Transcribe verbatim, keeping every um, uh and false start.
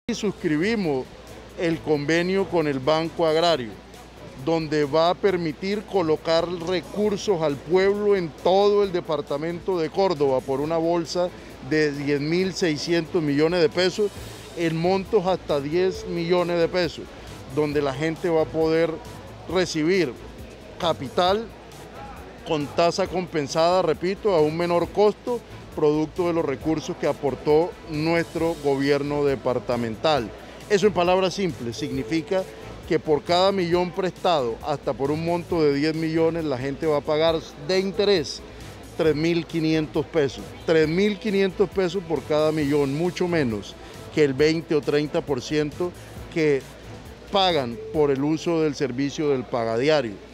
Y suscribimos el convenio con el Banco Agrario, donde va a permitir colocar recursos al pueblo en todo el departamento de Córdoba por una bolsa de diez mil seiscientos millones de pesos, en montos hasta diez millones de pesos, donde la gente va a poder recibir capital con tasa compensada, repito, a un menor costo, producto de los recursos que aportó nuestro gobierno departamental. Eso en palabras simples significa que por cada millón prestado, hasta por un monto de diez millones, la gente va a pagar de interés tres mil quinientos pesos. tres mil quinientos pesos por cada millón, mucho menos que el veinte o treinta por ciento que pagan por el uso del servicio del pagadiario.